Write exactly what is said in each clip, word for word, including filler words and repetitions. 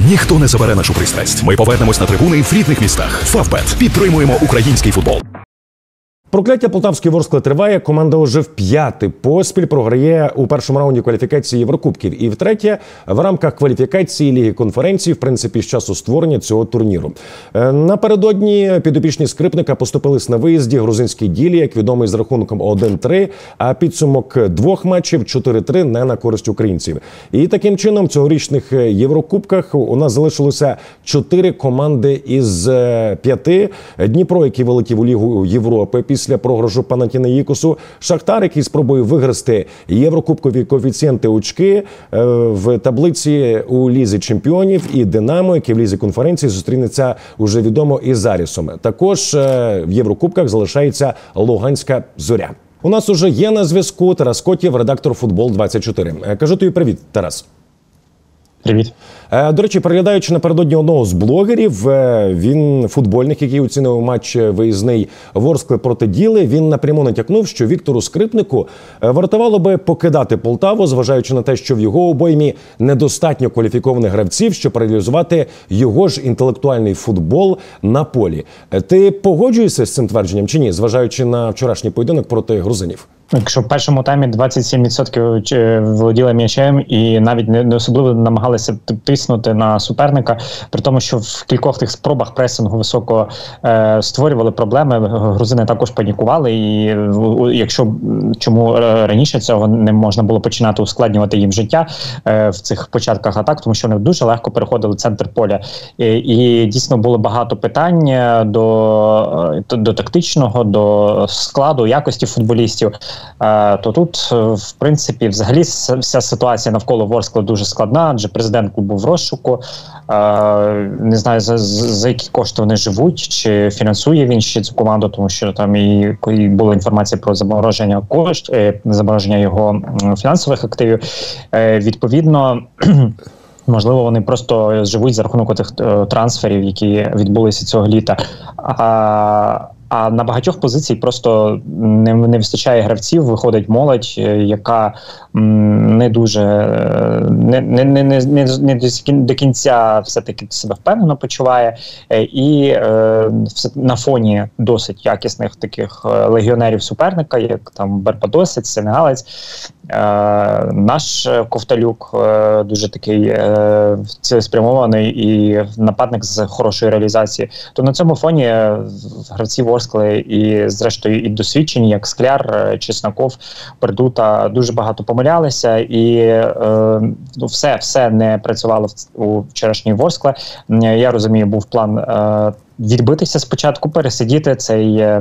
Ніхто не забере нашу пристрасть. Ми повернемось на трибуни в рідних містах. Фавбет. Підтримуємо український футбол. Прокляття Полтавської Ворскли триває. Команда уже в п'ятий поспіль програє у першому раунді кваліфікації Єврокубків. І втретє, в рамках кваліфікації Ліги конференцій, в принципі, з часу створення цього турніру. Напередодні підопічні Скрипника поступились на виїзді грузинській Ділі, як відомий, з рахунком один-три, а підсумок двох матчів чотири-три не на користь українців. І таким чином в цьогорічних Єврокубках у нас залишилося чотири команди із п'яти. Дніпро, який вилетів у Лігу Європи після Після програшу Панатінаїкосу, Шахтар, який спробує виграти єврокубкові коефіцієнти очки в таблиці у Лізі чемпіонів, і Динамо, який в Лізі конференції зустрінеться, уже відомо, із Арісом. Також в Єврокубках залишається Луганська Зоря. У нас уже є на зв'язку Тарас Котєв, редактор Футбол двадцять чотири. Кажу тобі привіт, Тарас. Привіт. До речі, переглядаючи напередодні одного з блогерів, він футбольник, який оцінив матч виїзний Ворскли проти Діли, він напряму натякнув, що Віктору Скрипнику вартувало би покидати Полтаву, зважаючи на те, що в його обоймі недостатньо кваліфікованих гравців, щоб реалізувати його ж інтелектуальний футбол на полі. Ти погоджуєшся з цим твердженням чи ні, зважаючи на вчорашній поєдинок проти грузинів? Якщо в першому таймі двадцять сім відсотків володіли м'ячем і навіть не особливо намагалися тиснути на суперника, при тому, що в кількох тих спробах пресингу високо е, створювали проблеми, грузини також панікували, і якщо чому раніше цього не можна було починати ускладнювати їм життя е, в цих початках атак, тому що вони дуже легко переходили центр поля. І, і дійсно було багато питань до, до, до тактичного, до складу, якості футболістів. То тут, в принципі, взагалі вся ситуація навколо Ворскли дуже складна, адже президент клубу в розшуку. Не знаю, за, за які кошти вони живуть, чи фінансує він ще цю команду, тому що там і, і була інформація про замороження коштів, замороження його фінансових активів. Відповідно, можливо, вони просто живуть за рахунок тих трансферів, які відбулися цього літа. А А на багатьох позицій просто не, не вистачає гравців, виходить молодь, яка м, не дуже, не, не, не, не, не до кінця все-таки себе впевнено почуває. І е, на фоні досить якісних таких легіонерів суперника, як там Барбадосець, Сенегалець, е, наш Ковталюк е, дуже такий е, цілеспрямований і нападник з хорошої реалізації. То на цьому фоні гравці Ворскли і, зрештою, і досвідчені, як Скляр, Чесноков, Пердута, дуже багато помилялися, і е, ну, все, все не працювало в, у вчорашній Ворскли. Я розумію, був план е, відбитися спочатку, пересидіти цей е,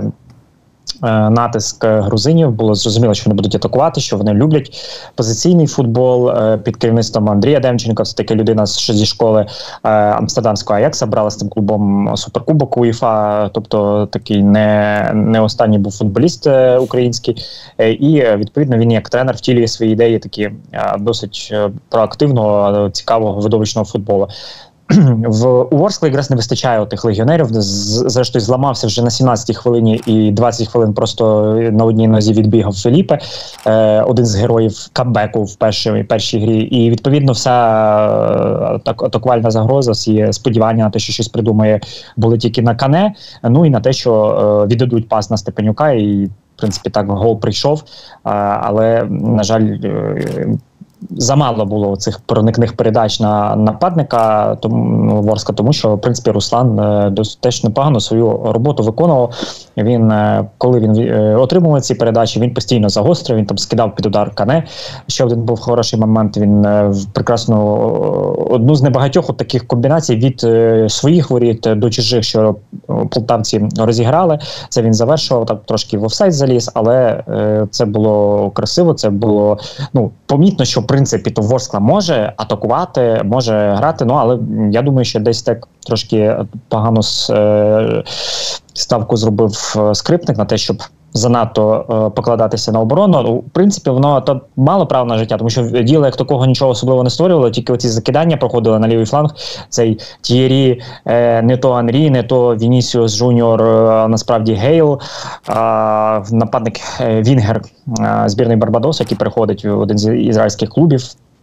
натиск грузинів. Було зрозуміло, що вони будуть атакувати, що вони люблять позиційний футбол під керівництвом Андрія Демченка. Це таки людина зі школи амстердамського Аякса, брала з тим клубом суперкубок УЄФА, тобто такий не, не останній був футболіст український. І, відповідно, він як тренер втілює свої ідеї такі досить проактивного, цікавого, видовищного футболу. В у Ворскли якраз не вистачає тих легіонерів. Зрештою, зламався вже на сімнадцятій хвилині і двадцять хвилин просто на одній нозі відбігав Феліпе, е, один з героїв камбеку в першій, першій грі. І, відповідно, вся так, атакувальна загроза, всі сподівання на те, що щось придумає, були тільки на Кане, ну і на те, що е, віддадуть пас на Степанюка, і, в принципі, так гол прийшов. Е, але, на жаль, е, замало було цих проникних передач на нападника тому, Ворска, тому що, в принципі, Руслан е, теж непогано свою роботу виконував. Він, е, коли він е, отримував ці передачі, він постійно загострив, він там скидав під удар Кане. Ще один був хороший момент, він е, прекрасно одну з небагатьох от таких комбінацій від е, своїх воріт до чужих, що полтавці розіграли. Це він завершував, так трошки в офсайд заліз, але е, це було красиво, це було, ну, помітно, що в принципі, то Ворскла може атакувати, може грати, ну, але я думаю, що десь так трошки погано е, ставку зробив Скрипник на те, щоб занадто е, покладатися на оборону. Ну, в принципі, воно то мало права на життя, тому що Діла як такого нічого особливо не створювало, тільки оці закидання проходили на лівий фланг. Цей Т'єрі, е, не то Анрі, не то Вінісіус Жуніор, е, насправді Гейл, е, нападник е, Вінгер е, збірної Барбадосу, який переходить в один з ізраїльських клубів.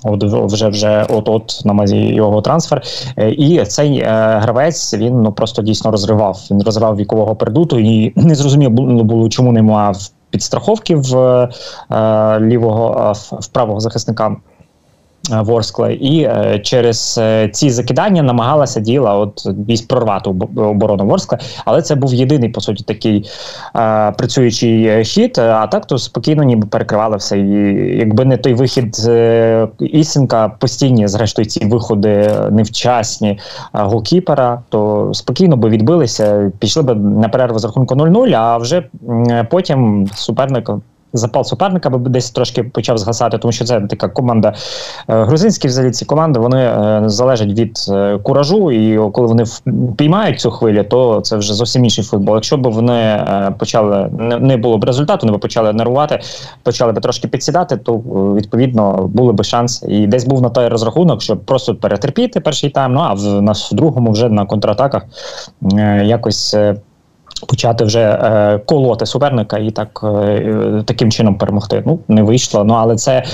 От вже вже от от на мазі його трансфер. І цей е, гравець він ну просто дійсно розривав. Він розривав вікового передуту, і не зрозуміло було, чому не мав підстраховки в е, лівого в, в правого захисника Ворскла, і е, через е, ці закидання намагалася Діла от десь прорвати оборону Ворскла, але це був єдиний, по суті, такий е, працюючий хід, а так то спокійно ніби перекривали все. І якби не той вихід е, Ісенка, постійні, зрештою, ці виходи невчасні е, голкіпера, то спокійно би відбилися, пішли б на перерву з рахунку нуль нуль, а вже е, потім суперник запал суперника би десь трошки почав згасати, тому що це така команда е, грузинські взагалі ці команди, вони е, залежать від е, куражу, і коли вони піймають цю хвилю, то це вже зовсім інший футбол. Якщо б вони е, почали, не, не було б результату, вони б почали нервувати, почали б трошки підсідати, то відповідно були б шанси. І десь був на той розрахунок, щоб просто перетерпіти перший тайм, ну а в, на, в другому вже на контратаках е, якось е, почати вже е, колоти суперника і так е, таким чином перемогти. Ну, не вийшло, ну але це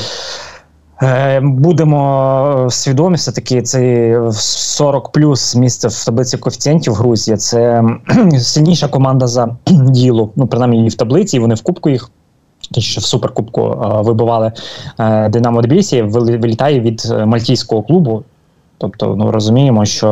е, будемо свідомі, все-таки це сорок плюс місце в таблиці коефіцієнтів Грузія. Це сильніша команда за Ділу, ну принаймні і в таблиці, і вони в кубку їх, що в суперкубку е, вибивали е, Динамо Тбілісі, вилітає від мальтійського клубу. Тобто, ну розуміємо, що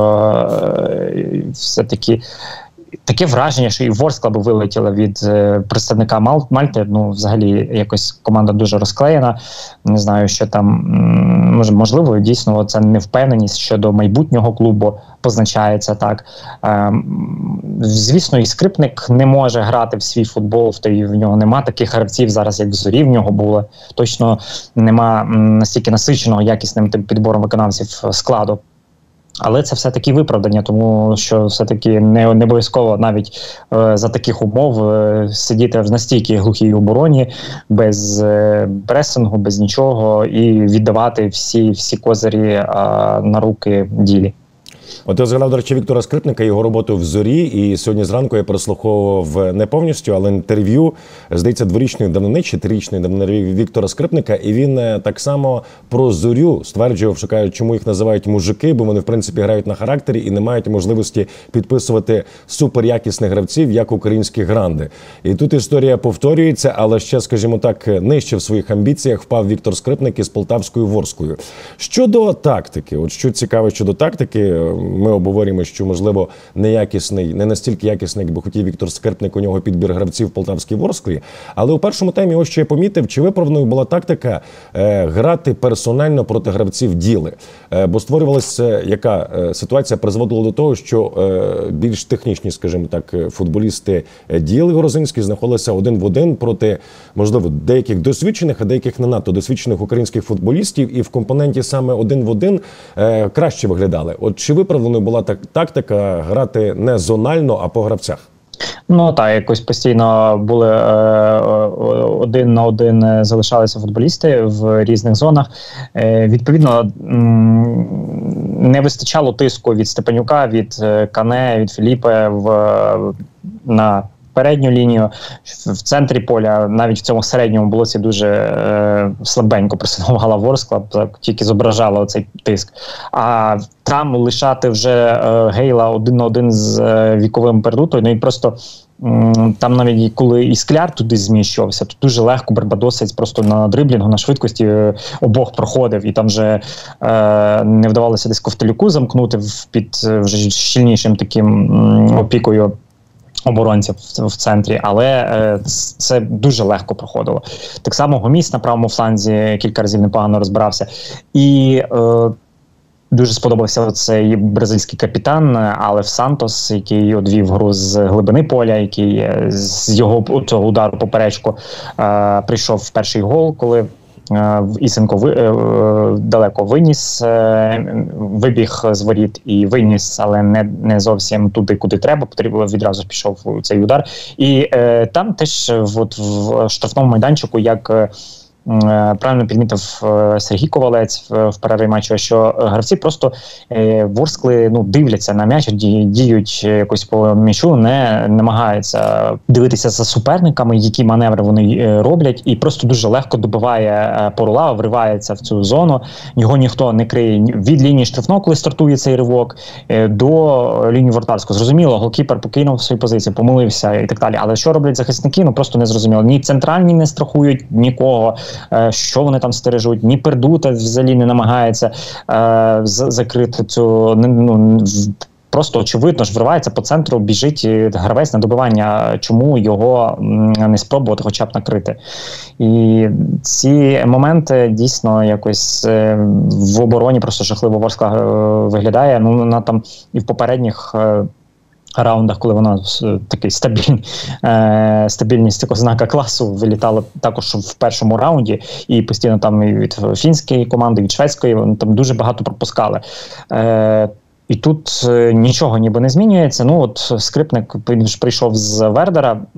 е, все-таки таке враження, що і Ворскла би вилетіла від е, представника Мал Мальти. Ну, взагалі, якось команда дуже розклеєна. Не знаю, що там, може, можливо, дійсно, це невпевненість щодо майбутнього клубу позначається так. Е, звісно, і Скрипник не може грати в свій футбол, в, той, в нього нема таких гравців зараз, як в Зорі в нього було. Точно нема настільки насиченого якісним підбором виконавців складу. Але це все-таки виправдання, тому що все-таки не, не обов'язково навіть е, за таких умов е, сидіти в настільки глухій обороні, без е, пресингу, без нічого, і віддавати всі, всі козирі е, на руки Ділі. От я згадав, до речі, Віктора Скрипника, його роботу в «Зорі», і сьогодні зранку я прослуховував не повністю, але інтерв'ю, здається, дворічної давнини чи трирічної давнини Віктора Скрипника, і він так само про «Зорю» стверджував, що кажуть, чому їх називають мужики, бо вони, в принципі, грають на характері і не мають можливості підписувати суперякісних гравців, як українські гранди. І тут історія повторюється, але ще, скажімо так, нижче в своїх амбіціях впав Віктор Скрипник із полтавською Ворскою. Щодо тактики, от що цікаво щодо тактики, ми обговорюємо, що, можливо, неякісний, не настільки якісний, як би хотів Віктор Скрипник, у нього підбір гравців в полтавській Ворсклі. Але у першому таймі, ось що я помітив, чи виправданою була тактика е, грати персонально проти гравців Діли. Е, бо створювалася, яка е, ситуація призводила до того, що е, більш технічні, скажімо так, футболісти Діли грузинські знаходилися один в один проти, можливо, деяких досвідчених, а деяких не надто досвідчених українських футболістів, і в компоненті саме один в один е, краще виглядали. От чи виправданою була так, тактика грати не зонально, а по гравцях? Ну так, якось постійно були е, один на один залишалися футболісти в різних зонах. Е, відповідно, м, не вистачало тиску від Степанюка, від Кане, від Філіпе в, на передню лінію. В центрі поля, навіть в цьому середньому блоці дуже е, слабенько пресингувала Ворскла, так, тільки зображала цей тиск. А там лишати вже е, Гейла один на один з е, віковим передутою, ну і просто м, там навіть коли і Скляр туди зміщувався, то дуже легко Барбадосець просто на дриблінгу, на швидкості е, обох проходив, і там вже е, не вдавалося десь Ковталюку замкнути під е, вже щільнішим таким м, опікою оборонців в, в центрі, але е, це дуже легко проходило. Так само Гоміс на правому фланзі кілька разів непогано розбирався. І е, дуже сподобався цей бразильський капітан Алеф Сантос, який одвів гру з глибини поля, який з його цього удару поперечку е, прийшов в перший гол, коли Ісенко ви, е, далеко виніс, е, вибіг з воріт і виніс, але не, не зовсім туди, куди треба, потрібно відразу пішов цей удар. І е, там теж от, в штрафному майданчику, як правильно підмітив Сергій Ковалець в перерві матчу, що гравці просто Ворскли ну, дивляться на м'яч, діють якось по м'ячу, не намагаються дивитися за суперниками, які маневри вони роблять, і просто дуже легко добиває Порулава, вривається в цю зону, його ніхто не криє від лінії штрафного, коли стартує цей ривок, до лінії вратарського. Зрозуміло, голкіпер покинув свою позицію, помилився і так далі, але що роблять захисники, ну просто не зрозуміло. Ні центральні не страхують нікого, що вони там стережуть, ні Пердута взагалі не намагається е, закрити цю, ну, просто очевидно ж вривається по центру, біжить гравець на добивання, чому його не спробувати хоча б накрити. І ці моменти дійсно якось е, в обороні просто жахливо Ворскла е, виглядає. Ну, вона там і в попередніх е, раундах, коли вона такий стабільний, е, стабільність такого знака класу вилітала також в першому раунді, і постійно там і від фінської команди, від шведської, вони там дуже багато пропускали. Е, І тут е, нічого ніби не змінюється. Ну от Скрипник, він ж прийшов з Вердера е,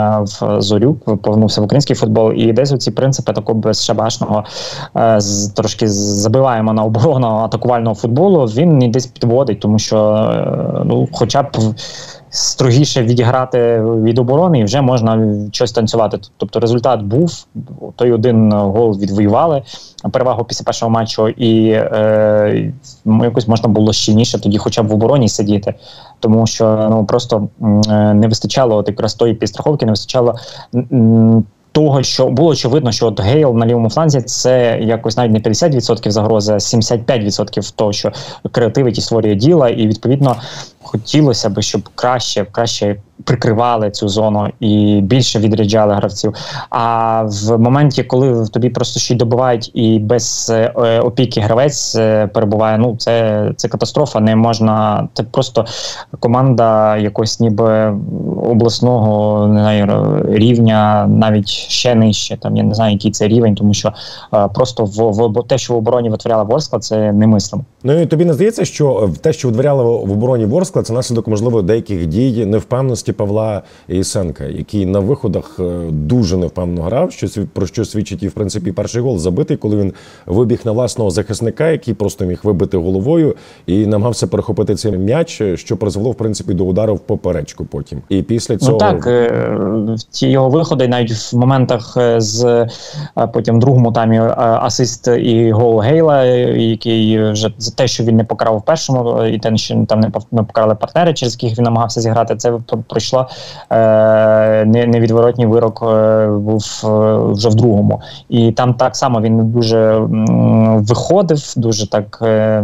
в Зорю, повернувся в український футбол, і десь оці принципи такого безшабашного, е, з, трошки забиваємо на оборону атакувального футболу, він і десь підводить, тому що е, ну, хоча б строгіше відіграти від оборони і вже можна щось танцювати. Тобто результат був, той один гол відвоювали, перевагу після першого матчу, і е, якось можна було щільніше тоді хоча б в обороні сидіти, тому що ну, просто е, не вистачало от якраз тої підстраховки, не вистачало м, того, що було очевидно, що от Гейл на лівому фланзі це якось навіть не п'ятдесят відсотків загрози, а сімдесят п'ять відсотків того, що креативить і створює діла, і відповідно хотілося б, щоб краще, краще прикривали цю зону і більше відряджали гравців. А в моменті, коли тобі просто ще й добивають і без е, опіки гравець е, перебуває, ну це, це катастрофа, не можна, це просто команда якось ніби обласного, не знаю, рівня, навіть ще нижче, там я не знаю, який це рівень, тому що е, просто в, в, те, що в обороні витворяла Ворскла, це немислимо. Ну і тобі не здається, що те, що витворяла в обороні Ворскла, це наслідок, можливо, деяких дій невпевненості Павла Ісенка, який на виходах дуже невпевнено грав, що, про що свідчить і, в принципі, перший гол забитий, коли він вибіг на власного захисника, який просто міг вибити головою і намагався перехопити цей м'яч, що призвело, в принципі, до удару в поперечку потім. І після цього... Ну так, ті його виходи навіть в моментах з потім в другому таймі асист і гол Гейла, який вже за те, що він не покарав в першому, і те, що там не покарали партнери, через яких він намагався зіграти, це пройшло е, невідворотній вирок е, був е, вже в другому. І там так само він дуже м, виходив, дуже так е,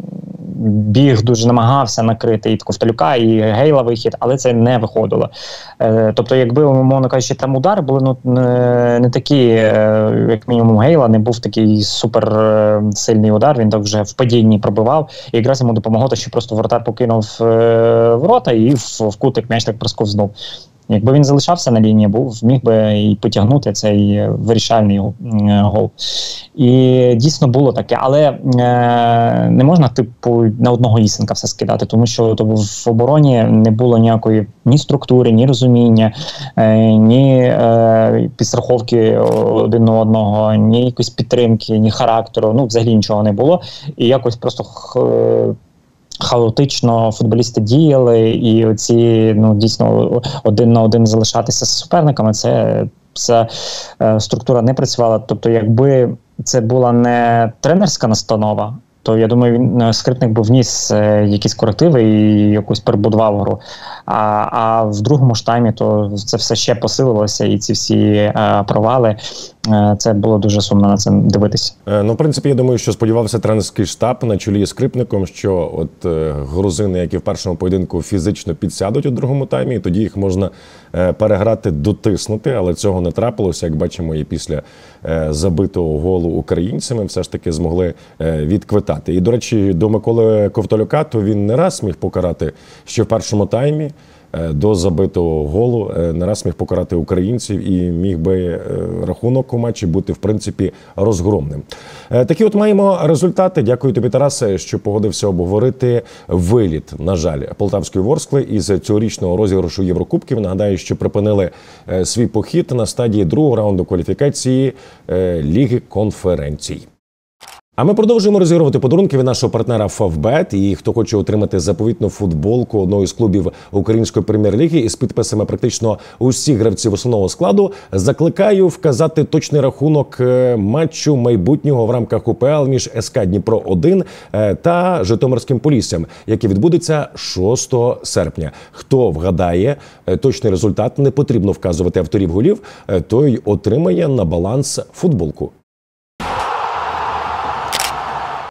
біг, дуже намагався накрити і Ковталюка, і Гейла вихід, але це не виходило. Е, тобто, якби, умовно кажучи, там удари були ну, не, не такі, е, як мінімум Гейла, не був такий супер е, сильний удар, він так вже в падінні пробивав, і якраз йому допомогло, що просто воротар покинув е, ворота і в, в кутик м'яч так просковзнув. Якби він залишався на лінії, був, міг би і потягнути цей вирішальний е, гол. І дійсно було таке. Але е, не можна типу на одного Ісенка все скидати, тому що то, в обороні не було ніякої ні структури, ні розуміння, е, ні е, підстраховки один на одного, ні якоїсь підтримки, ні характеру. Ну, взагалі нічого не було. І якось просто... Е, хаотично футболісти діяли, і оці, ну, дійсно, один на один залишатися з суперниками, це, це е, структура не працювала. Тобто, якби це була не тренерська настанова, то, я думаю, він, Скрипник би вніс е, якісь корективи і якусь перебудував гру. А, а в другому ж таймі то це все ще посилилося, і ці всі е, провали, е, це було дуже сумно на це дивитися. Е, ну, в принципі, я думаю, що сподівався тренерський штаб на чолі з Скрипником, що от е, грузини, які в першому поєдинку фізично підсядуть у другому таймі, і тоді їх можна е, переграти, дотиснути, але цього не трапилося, як бачимо, і після е, забитого голу українцями все ж таки змогли е, відквитати. І, до речі, до Миколи Ковталюка, то він не раз міг покарати ще в першому таймі. до забитого голу не раз міг покарати українців і міг би рахунок у матчі бути, в принципі, розгромним. Такі от маємо результати. Дякую тобі, Тарасе, що погодився обговорити виліт, на жаль, Полтавської Ворскли із цьогорічного розіграшу Єврокубків. Нагадаю, що припинили свій похід на стадії другого раунду кваліфікації Ліги конференцій. А ми продовжуємо розігрувати подарунки від нашого партнера Фавбет. І хто хоче отримати заповітну футболку одного із клубів Української прем'єр-ліги із підписами практично усіх гравців основного складу, закликаю вказати точний рахунок матчу майбутнього в рамках УПЛ між СК Дніпро один та Житомирським Поліссям, який відбудеться шостого серпня. Хто вгадає точний результат, не потрібно вказувати авторів голів, той отримає на баланс футболку.